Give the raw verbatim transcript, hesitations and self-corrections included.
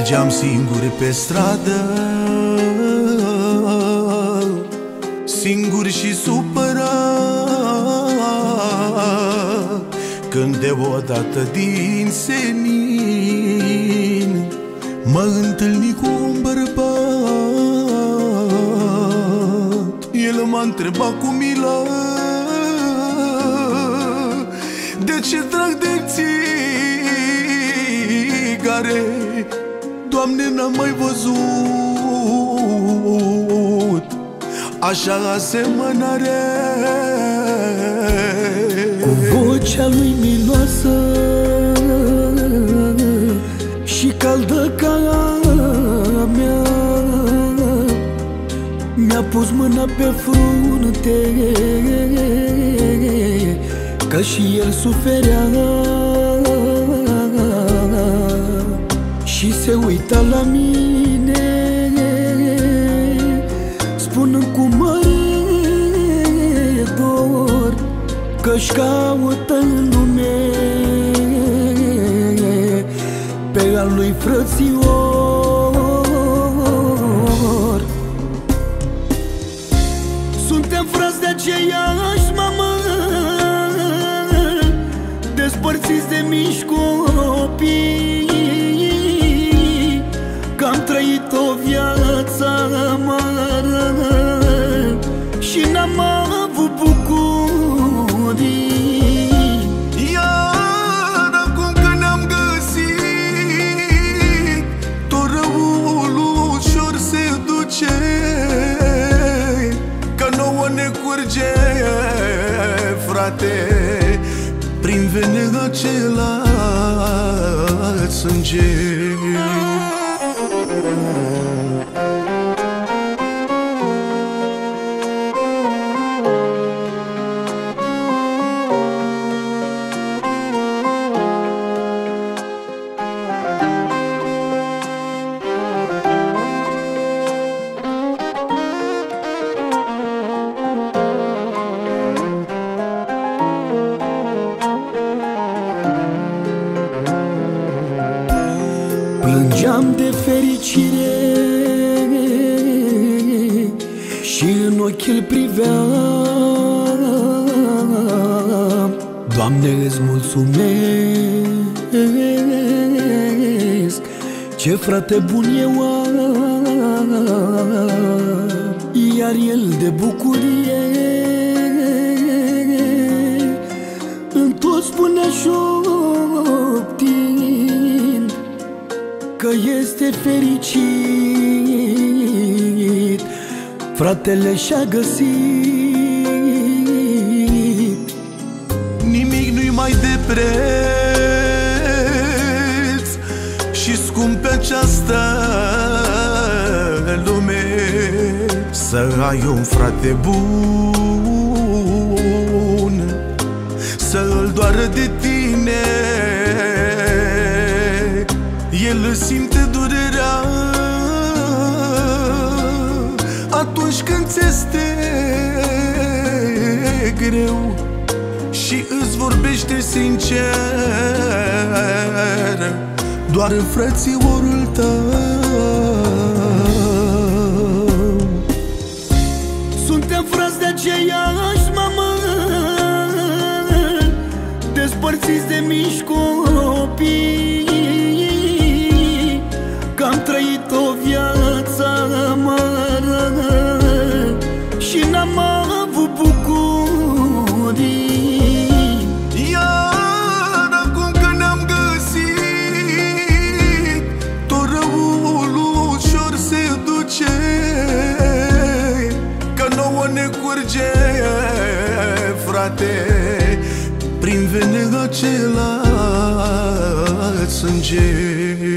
Mergeam singuri pe stradă, singur și supărat, când deodată din senin mă întâlni cu un bărbat. El m-a întrebat cu milă: de ce trag de țigare? Doamne, n-am mai văzut așa asemănare. Cu vocea lui miloasă și caldă ca mea, mi-a pus mâna pe frunte, că și el suferea, și se uita la mine, spunând cu mare dor că-și caută în lume pe al lui frățior. Suntem frați de aceeași mamă, despărțiți de mici copii, că am trăit o viață amară și n-am avut bucurii. Iar acum că ne-am găsit, tot răul ușor se duce, că nouă ne curge, frate, prin vene același sânge. Plângeam de fericire și în ochi îl priveam. Doamne, îți mulțumesc, ce frate bun eu am. Iar el de bucurie în tot spunea șoptind că este fericit, fratele și-a găsit. Nimic nu-i mai de preț și scump pe această lume, să ai un frate bun, să-l doară de tine. El simte durerea atunci când ți este greu și îți vorbește sincer doar frățiorul tău. Suntem frați de aceeași mamă, despărțiți de mici copii, că am trăit o viață amară și n-am avut bucurii. Iar acum că ne-am găsit, tot răul ușor se duce, că nouă ne curge, frate, prin vene același sânge.